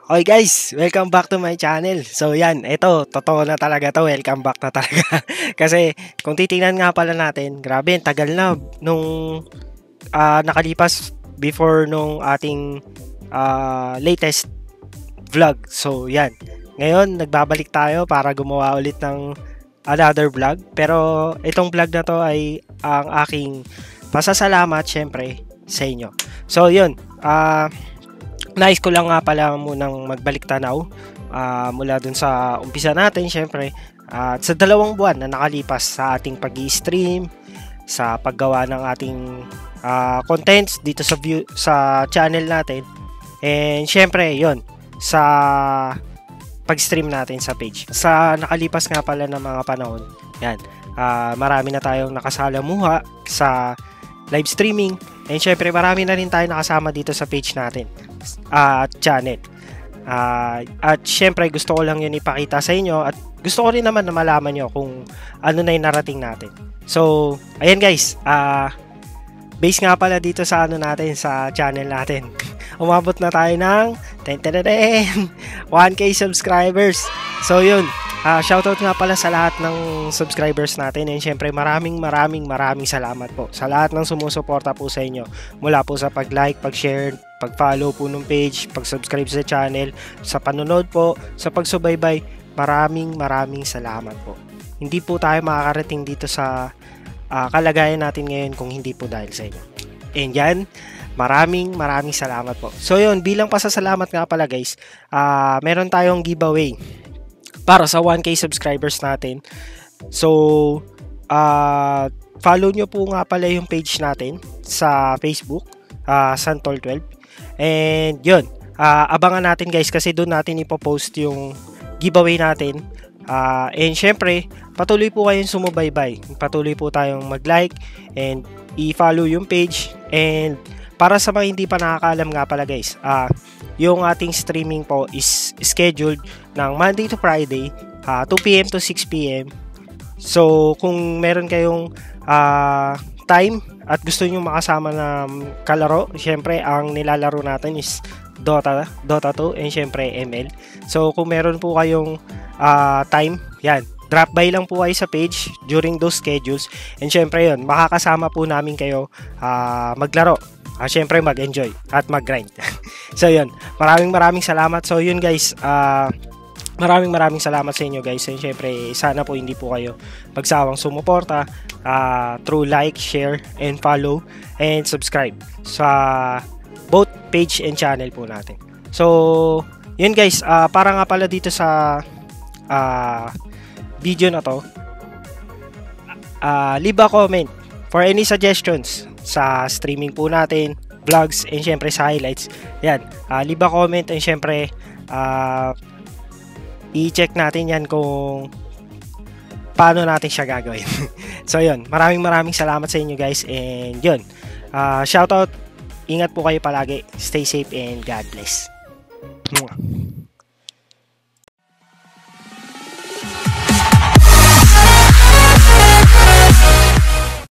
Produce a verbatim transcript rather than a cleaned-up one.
Okay guys, welcome back to my channel. So yan, ito, totoo na talaga to, welcome back na talaga. Kasi kung titingnan nga pala natin, grabe, tagal na nung uh, nakalipas before nung ating uh, latest vlog. So yan, ngayon nagbabalik tayo para gumawa ulit ng another vlog. Pero itong vlog na to ay ang aking pasasalamat syempre sa inyo. So yun, ah... Uh, Nais ko lang nga pala munang magbalik tanaw uh, mula dun sa umpisa natin syempre at uh, sa dalawang buwan na nakalipas sa ating pag-i-stream, sa paggawa ng ating uh, contents dito sa view sa channel natin, and syempre yon sa pag-stream natin sa page. Sa nakalipas nga pala ng mga panahon, yan, uh, marami na tayong nakasalamuha sa live streaming, and syempre marami na rin tayo nakasama dito sa page natin at uh, channel. Uh, at syempre gusto ko lang yun ipakita sa inyo at gusto ko rin naman na malaman nyo kung ano na yung narating natin. So, ayan guys, uh, base nga pala dito sa ano natin, sa channel natin. Umabot na tayo ng ten ten ten one K subscribers. So yun, uh, shoutout nga pala sa lahat ng subscribers natin, and syempre maraming maraming maraming salamat po sa lahat ng sumusuporta po sa inyo, mula po sa pag-like, pag-share, pag-follow po ng page, pag-subscribe sa channel, sa panonood po, sa pagsubaybay. Maraming maraming salamat po. Hindi po tayo makakarating dito sa uh, kalagayan natin ngayon kung hindi po dahil sa inyo. And yan, maraming maraming salamat po. So yun, bilang pasasalamat nga pala guys, uh, meron tayong giveaway para sa one K subscribers natin. So, uh, follow nyo po nga pala yung page natin sa Facebook, uh, Santol twelve. And yun, uh, abangan natin guys kasi doon natin ipopost yung giveaway natin. Uh, and syempre, patuloy po kayong sumubaybay. Patuloy po tayong mag-like and i-follow yung page. And para sa mga hindi pa nakakaalam nga pala guys, uh, yung ating streaming po is scheduled ng Monday to Friday, uh, two P M to six P M So kung meron kayong uh, time at gusto nyo makasama na kalaro, syempre ang nilalaro natin is Dota, Dota two, and syempre M L. So kung meron po kayong uh, time, yan, drop by lang po kayo sa page during those schedules, and syempre yun, makakasama po namin kayo uh, maglaro. Uh, syempre mag-enjoy at mag-grind. So yun, maraming maraming salamat. So yun guys, uh, maraming maraming salamat sa inyo guys. And syempre sana po hindi po kayo magsawang sumuporta uh, through like, share, and follow, and subscribe sa both page and channel po natin. So yun guys, uh, para nga pala dito sa uh, video na to, uh, leave a comment for any suggestions sa streaming po natin, vlogs, and syempre sa highlights. Yan, uh, leave a comment, and syempre uh, i-check natin yan kung paano natin siya gagawin. So yun, maraming maraming salamat sa inyo guys, and yun, uh, shoutout, ingat po kayo palagi, stay safe, and God bless. Mwah.